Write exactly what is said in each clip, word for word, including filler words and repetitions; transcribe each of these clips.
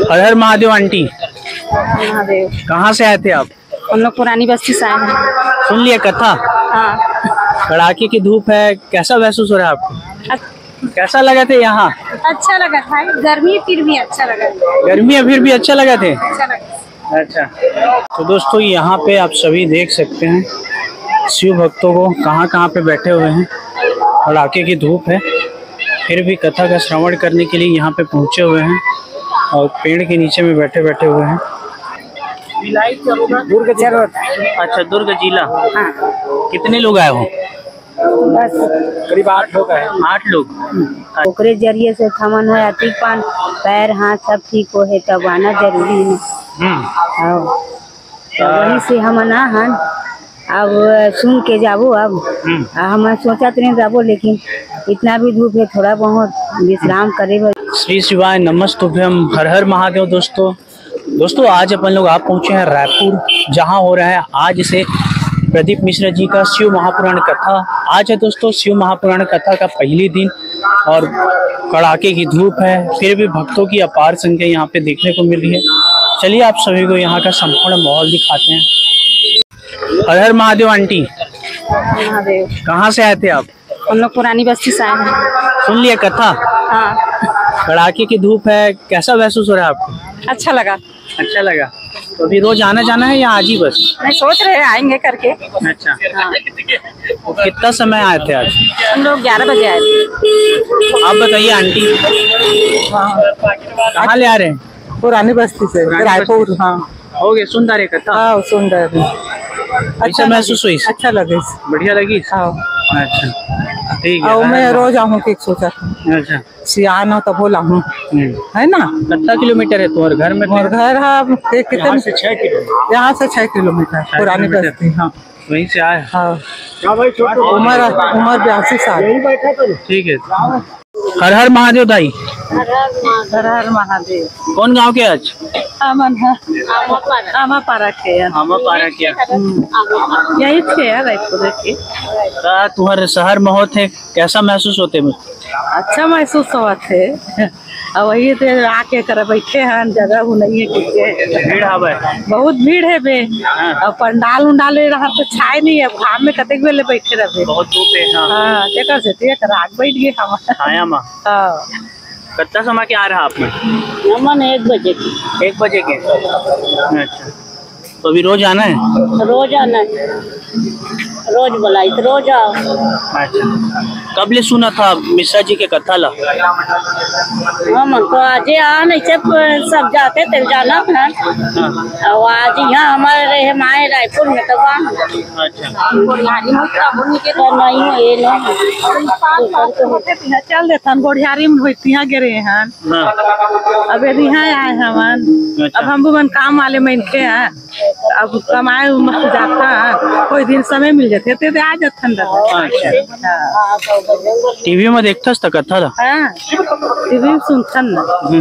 हर हर महादेव। आंटी महादेव। कहाँ से आए थे आप? हम लोग पुरानी बस्ती से आए हैं। सुन लिया कथा? हाँ। कड़ाके की धूप है, कैसा महसूस हो रहा है आपको? कैसा लगा थे यहाँ? अच्छा लगा था, गर्मी फिर भी अच्छा लगा। गर्मी है फिर भी अच्छा लगा थे। अच्छा लगा। अच्छा, तो दोस्तों यहाँ पे आप सभी देख सकते हैं शिव भक्तों को कहाँ कहाँ पे बैठे हुए हैं। कड़ाके की धूप है फिर भी कथा का श्रवण करने के लिए यहाँ पे पहुँचे हुए हैं और पेड़ के नीचे में बैठे बैठे हुए हैं। दुर्ग जिला। अच्छा, दुर्ग जिला। हाँ। कितने लोग आए हो? बस करीब आठ लोग आए। आठ लोग। ओकरे जरिए से थमन है अति पान पैर हाथ सब ठीक हो है तब आना जरूरी है। हम्म। तो वहीं से हम ना हन अब सुन के जाबो। अब हम सोचा तो नहीं जाबो, लेकिन इतना भी धूप है थोड़ा बहुत विश्राम करे। श्री शिवाय नमस्तुभ्यम, हर हर महादेव। दोस्तों दोस्तों आज अपन लोग आप पहुंचे हैं रायपुर, जहां हो रहा है आज से प्रदीप मिश्रा जी का शिव महापुराण कथा। आज है दोस्तों शिव महापुराण कथा का पहली दिन और कड़ाके की धूप है फिर भी भक्तों की अपार संख्या यहाँ पे देखने को मिल रही है। चलिए आप सभी को यहाँ का संपूर्ण माहौल दिखाते हैं। हर हर महादेव। आंटी महादेव। कहाँ से आए थे आप? हम लोग पुरानी बस्ती से आए हैं। सुन लिया कथा? हाँ। कड़ाके की धूप है, कैसा महसूस हो रहा है आपको? अच्छा लगा। अच्छा लगा। तो अभी रोज आना जाना है या आज ही बस? नहीं, सोच रहे हैं आएंगे करके। अच्छा। हाँ। तो कितना समय आए थे आज? हम लोग ग्यारह बजे आए थे। आप बताइए आंटी, कहाँ ले आ रहे हैं? पुरानी बस्ती से रायपुर। हाँ, हो गए सुंदर है कथा? हाँ सुंदर। अच्छा महसूस हुई? अच्छा लगे। बढ़िया लगी। हाँ। अच्छा ठीक है। और मैं रोज आऊँ के सोचा था अच्छा सियाना तो बोला हूँ है ना। कितना किलोमीटर है तुम्हारे घर में? और घर है कितने? यहाँ से छह किलोमीटर। यहाँ से छह किलोमीटर पुरानी बस्ती। हाँ वहीं से आए। हाँ। उम्र उम्र बयासी साल। ठीक है। हर हर महादेव। दाई हर हर महादेव। कौन गांव के आज? अमन है आमा पारा के आमा पारा क्या? यही थे रायपुर के। का तुम्हारे शहर में होते कैसा महसूस होते? अच्छा महसूस हुआ थे। अब वही तो आके कर बैठे हैं, जगह वो नहीं है कुछ। भीड़ हवे बहुत भीड़ है बे। अब पंडाल उंडाल रहा तो छाए नहीं है, घाम में कतेक बेले बैठे रहे। बहुत धूप है। हाँ तेकर से तेक रात बैठ गए हम। आया माँ। हाँ। कितना समय के आ रहा आप में? अमन एक बजे की। एक बजे के। अच्छा, तो अभी रोज आना है? रोज आना है, रोज बुलाई तो रोज आओ। अच्छा, कब ले सुना था मिश्रा जी के कथा ला? हम तो आज आ नहीं सब सब जाते थे जाना है। और आज यहाँ हमारे रहे माए रायपुर में तो अच्छा चल देता गोढ़ियारी में होती यहाँ गिरे हैं। अब यदि यहाँ आए हम, अब हम भी काम वाले में इनके हैं, अब कमाए जाता है कोई दिन समय मिल जाते थे तो आ जाता। टीवी में देखता था कथा ला? टीवी में सुनता ना।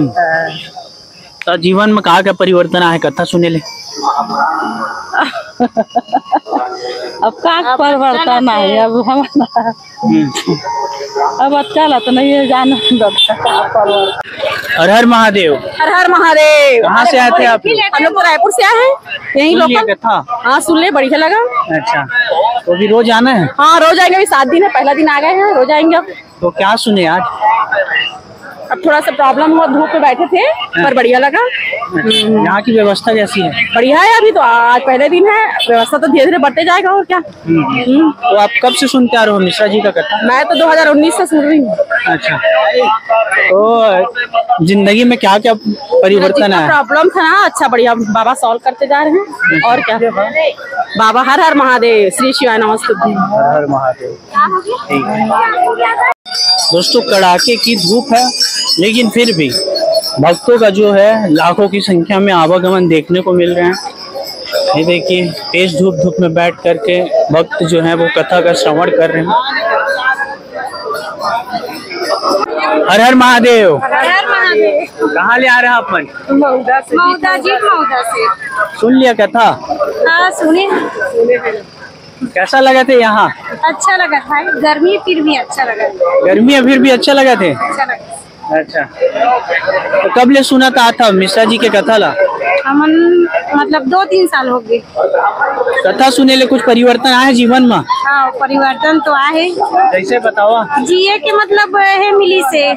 तो जीवन में कहाँ का परिवर्तन आए कथा सुने ले? अब का परिवर्तन है अब हमारा। अब अच्छा लगा तो नहीं जाना। हर हर महादेव। हर हर महादेव। कहाँ से आए थे आप? हम लोग रायपुर से आए हैं, यही लोकल कथा। हाँ सुन ले, बढ़िया लगा। अच्छा, तो अभी रोज आना है? हाँ रोज आएंगे, अभी सात दिन है, पहला दिन आ गए हैं, रोज आएंगे। अब तो क्या सुने आज? अब थोड़ा सा प्रॉब्लम हुआ, धूप में बैठे थे पर बढ़िया लगा। यहाँ की व्यवस्था कैसी है? बढ़िया है। अभी तो आज पहले दिन है, व्यवस्था तो धीरे धीरे बढ़ते जाएगा और क्या। तो आप कब से सुनते आ रहे हो मिश्रा जी का कथा? मैं तो दो हज़ार उन्नीस से सुन रही हूँ। अच्छा, तो जिंदगी में क्या क्या परिवर्तन है? प्रॉब्लम था ना, अच्छा बढ़िया बाबा सॉल्व करते जा रहे हैं और क्या। बाबा हर हर महादेव। श्री शिवाय नमस्तुभ्यम। हर हर महादेव। ठीक है दोस्तों, कड़ाके की धूप है लेकिन फिर भी भक्तों का जो है लाखों की संख्या में आवागमन देखने को मिल रहे हैं। ये देखिए तेज धूप धूप में बैठ करके भक्त जो है वो कथा का श्रवण कर रहे हैं। हर हर महादेव। हर हर महादेव। कहाँ ले आ रहे हैं अपन? मऊदा से। मऊदा जी, मऊदा से। सुन लिया कथा? हाँ सुने। कैसा लगा थे यहाँ? अच्छा लगा था, गर्मी फिर भी अच्छा लगा। गर्मी है फिर भी अच्छा लगा थे। अच्छा लगा। अच्छा, तो कब ले सुना था था मिश्रा जी के कथा ला? हमन मतलब दो तीन साल हो गए। कथा सुने ले कुछ परिवर्तन आए जीवन में? हाँ, परिवर्तन तो आए। कैसे बतावा? जिए के मतलब है मिली से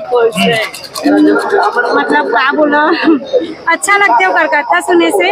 मतलब क्या बोलो, अच्छा लगते हो कर कथा सुने से।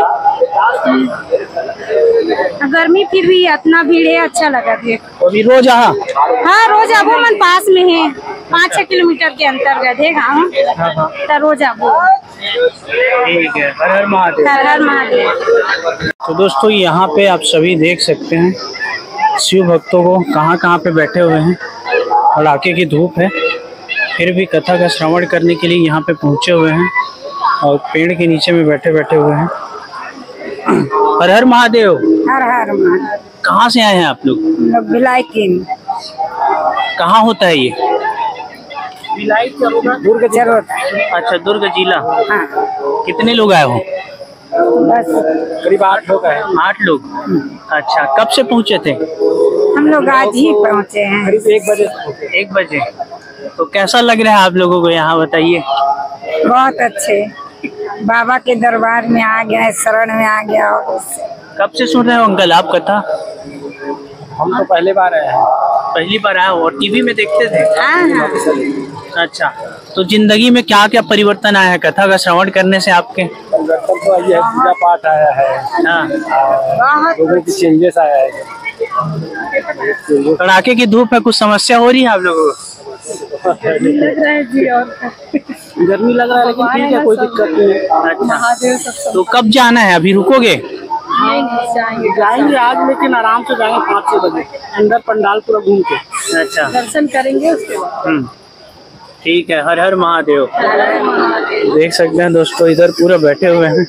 गर्मी फिर भी इतना भीड़ है, अच्छा लगा थे। अभी रोज आ? हाँ, रोज आबो, मन पास में है, पाँच छह किलोमीटर के अंतर्गत है गाँव, तो रोज आबो। ठीक है, हर हर महादेव। हर हर महादेव। तो दोस्तों यहाँ पे आप सभी देख सकते हैं शिव भक्तों को कहाँ कहाँ पे बैठे हुए हैं। कड़ाके की धूप है, फिर भी कथा का श्रवण करने के लिए यहाँ पे पहुँचे हुए हैं और पेड़ के नीचे में बैठे बैठे हुए हैं। हर हर महादेव। हर हर महादेव। कहाँ से आए हैं आप लोग? बिलायती। कहाँ होता है ये? दुर्ग जरूरत। अच्छा, दुर्ग जिला। हाँ। कितने लोग आए हो? बस करीब आठ लोग आए। आठ लोग। अच्छा, कब से पहुँचे थे? हम लोग आज ही पहुँचे हैं। करीब एक बजे। एक बजे। तो कैसा लग रहा है आप लोगों को यहाँ, बताइए? बहुत अच्छे, बाबा के दरबार में आ गया, शरण में आ गया। कब से सुन रहे हो अंकल आप कथा? हम तो पहली बार आए हैं। पहली बार आए हो और टीवी में देखते थे? हाँ। अच्छा, तो जिंदगी में क्या क्या परिवर्तन आया है कथा का श्रवण करने से आपके? परिवर्तन तो ये पूजा पाठ आया है। हाँ, लोगों की चेंजेस आया है। कड़ाके की धूप में कुछ समस्या हो रही है आप लोगों को? लग रहा है जी, और गर्मी लग रहा है, लेकिन ठीक है, कोई दिक्कत नहीं है। अच्छा, तो कब जाना है? अभी रुकोगे? जाएंगे आज, लेकिन आराम से जाएंगे पाँच छह बजे, अंदर पंडाल पूरा घूम के। अच्छा, दर्शन करेंगे उसके बाद। ठीक है, हर हर महादेव। देख सकते हैं दोस्तों इधर पूरा बैठे हुए हैं।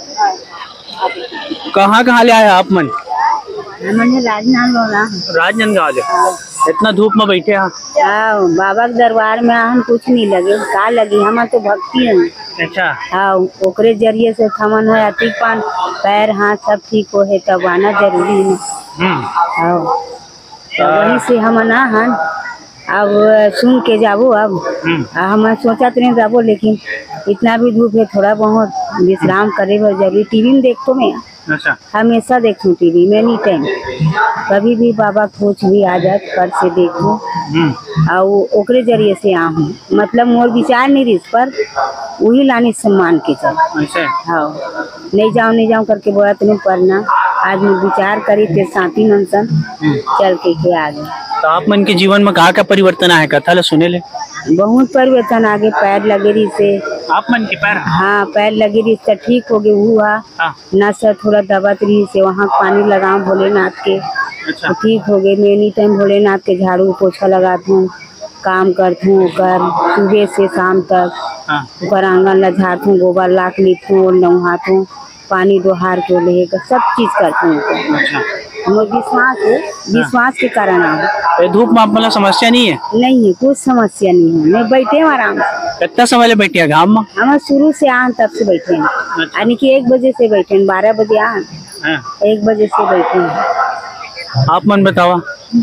कहाँ कहाँ ले आए आप मन? मैंने राजनांदगांव। राजनांदगांव। इतना धूप में बैठे हैं? हाँ, बाबा के दरबार में हम कुछ नहीं लगे, का लगी, हम तो भक्ति है। अच्छा। हाँ, ओकरे जरिए से थमन है, अति पान पैर हाथ सब ठीक हो है, तब आना जरूरी है। हाँ, तो वहीं से हम ना हन अब सुन के जाबो। अब हम सोचा तो नहीं जाबो, लेकिन इतना भी धूप है, थोड़ा बहुत विश्राम करे जरूरी। टीवी में देखो मैं। अच्छा। हमेशा देखूं टीवी में, एनी टाइम, कभी भी बाबा कुछ भी आ जाए कर से देखूं और ओकरे जरिए से आहूँ। मतलब मोर विचार नहीं रिस पर वही लानी सम्मान के चल। हाँ, नहीं जाऊँ नहीं जाऊँ करके बोला तो नहीं पढ़ना। आज मैं विचार करी थे साथी मनसन चल के के आ गए। तो आप मन के जीवन में कहाँ का परिवर्तन आया कथा ले सुने ले? बहुत परिवर्तन आगे, पैर लगे रही से। आप मन के पैर? हाँ, पैर लगे रही से ठीक हो गए हुआ। हाँ। नस थोड़ा दबत रही से, वहाँ पानी लगाऊं भोलेनाथ के। अच्छा। तो ठीक हो गए। मैं एनी टाइम भोलेनाथ के झाड़ू पोछा लगाती हूँ, काम करती हूँ, कर सुबह से शाम तक। हाँ। ऊपर आंगन ला झाड़ती हूँ, गोबर लाख लेती हूँ, नहाती हूँ, पानी दोहार के लेकर सब चीज करती हूँ। अच्छा। मुझे विश्वास है, विश्वास के कारण आऊँ। धूप में मतलब समस्या नहीं है? नहीं है, कुछ समस्या नहीं है। मैं बैठे हूँ आराम से। कितना समय ले बैठे हैं गाँव में? हम शुरू से आन तब से बैठे हैं, यानी कि एक बजे से बैठे हैं, बारह बजे आन, एक बजे से बैठे हैं। आप मन बतावा?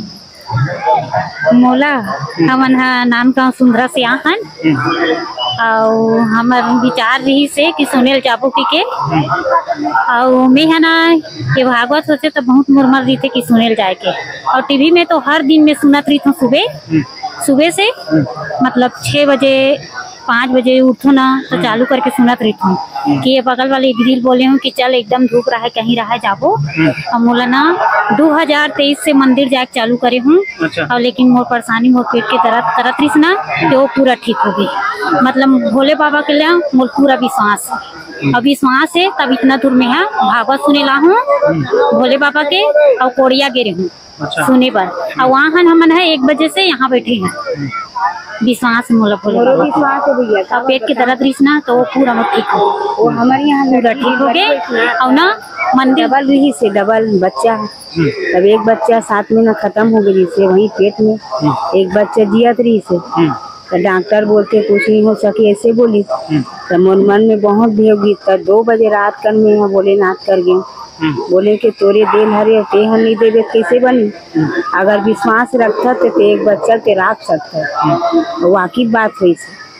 मोला हमन नान गाँव सुंदरा से आहन और हमार विचार रही से कि सुनेल जाबो की के और मैं है ना ये भागवत सोचे तो बहुत मुरमर रही थे कि सुनेल जाए के। और टीवी में तो हर दिन में सुनत रही थी, सुबह सुबह से मतलब छः बजे पाँच बजे उठो ना तो चालू करके सुनत रही थी कि ये बगल वाले ग्रिल बोले हूँ कि चल एकदम धूप रहा है कहीं रहा जाबो। और मोला ना दो हजार तेईस से मंदिर जाके चालू करे हूँ। अच्छा। और लेकिन मोर परेशानी मोर पेट के दर्द करत रही ना तो वो पूरा ठीक हो गई। मतलब भोले बाबा के लिए मोर पूरा विश्वास है, अब विश्वास है तब इतना दूर में है भागवत सुने ला हूँ भोले बाबा के और कोड़िया गिरे हूँ। अच्छा। सुने पर और वहाँ हम है एक बजे से यहाँ बैठे हैं। विश्वास मोला भोले बाबा विश्वास है भैया। और पेट के दर्द रही ना तो वो पूरा ठीक हो, वो हमारे यहाँ पूरा ठीक हो गए। और ना मंदिर डबल रही से डबल बच्चा है, तब एक बच्चा सात महीना खत्म हो गई से वही पेट में, एक बच्चा जियत रही से। तो डॉक्टर बोलते कुछ नहीं हो सके ऐसे बोली। तो मन मन में बहुत भी होगी। तो दो बजे रात कर में बोले नाथ कर गए, बोले कि तोरे दिल हरे ते हम नहीं देवे कैसे बनी। अगर विश्वास रखता तो एक बच्चा के राख सकता है, वाकिफ बात हुई।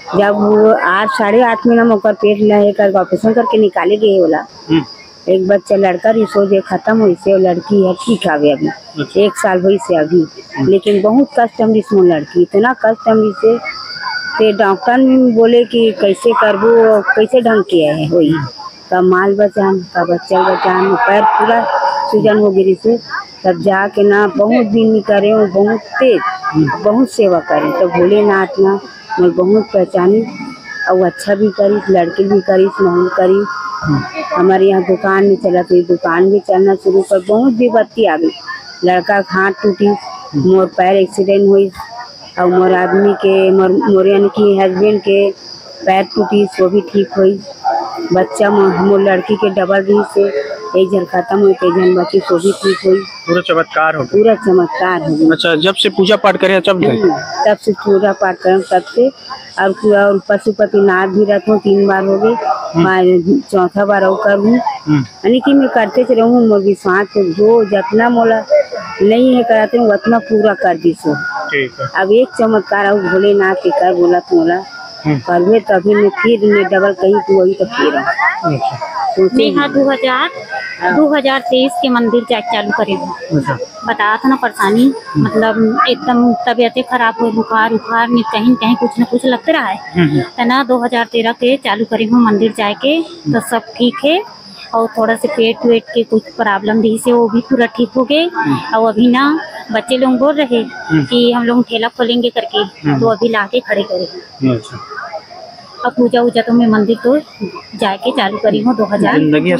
जब वो आठ साढ़े आठ महीना में ओकर पेट लहे कर ऑपरेशन करके निकाले गए होला। एक बच्चा लड़का रिसोर्स खत्म हुई से, लड़की है ठीक है अभी एक साल हुई से अभी, लेकिन बहुत कष्ट हम इसमें लड़की इतना कष्ट हम से ते डॉक्टर ने बोले कि कैसे करबो कैसे ढंग के है हुई तब माल बचान का बच्चा बचान पैर पूरा सूजन हो गिरी से, तब जाके ना बहुत दिन करे बहुत तेज बहुत सेवा करे तो भोलेनाथ ना मैं बहुत पहचानी और अच्छा भी करी, लड़की भी करी नहीं करी। हमारे यहाँ दुकान में चला तो दुकान भी चलना शुरू कर, बहुत विपत्ति आ गई। लड़का का हाथ टूटी, मोर पैर एक्सीडेंट हुई और मोर आदमी के मोर मोर यानी कि हस्बैंड के पैर टूटी वो भी ठीक हुई। बच्चा मोर लड़की के डबल दी से एक जन खत्म हुई, एक जन बची वो भी ठीक हुई। पूरा चमत्कार हो पूरा चमत्कार हो गया। अच्छा, जब से पूजा पाठ करे तब तब से पूजा पाठ करें तब से और पूरा पशुपति नाथ भी रखूँ तीन बार हो गए, चौथा बार और करूँ यानी कि मैं करते से रहूँ। मोर विश्वास जो जितना मोला नहीं है कराते हूँ उतना पूरा कर दी सो। अब एक चमत्कार और भोलेनाथ के कर बोला तो मोला करवे तभी मैं फिर मैं डबल कहीं तो वही तो फिर नेहा दो हजार दो हजार तेईस के मंदिर जा चालू करे बताया था ना परेशानी, मतलब एकदम तबीयतें खराब हुई, बुखार उखार में कहीं कहीं कुछ न कुछ लगते रहा है तो ना दो हजार तेरह के चालू करे हूँ मंदिर जाके तो सब ठीक है। और थोड़ा से पेट वेट के कुछ प्रॉब्लम रही से वो भी पूरा ठीक हो गए। और अभी ना बच्चे लोग बोल रहे कि हम लोग ठेला खोलेंगे करके तो अभी लाके खड़े करे। अब पूजा वूजा तो मैं मंदिर तो जाके चालू करी हूँ दो हजार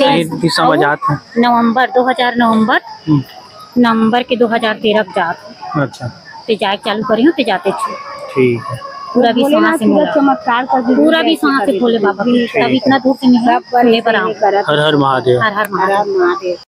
नवम्बर दो हजार नवम्बर नवम्बर के दो हजार तेरह जात अच्छा तो जाके चालू करी हूँ तो जाते थे। ठीक है, पूरा भी वहाँ से मिला, चमत्कार कर पूरा भी वहाँ से भोले बाबा तब इतना दूर से नहीं पर हर हर महादेव। हर हर महादेव।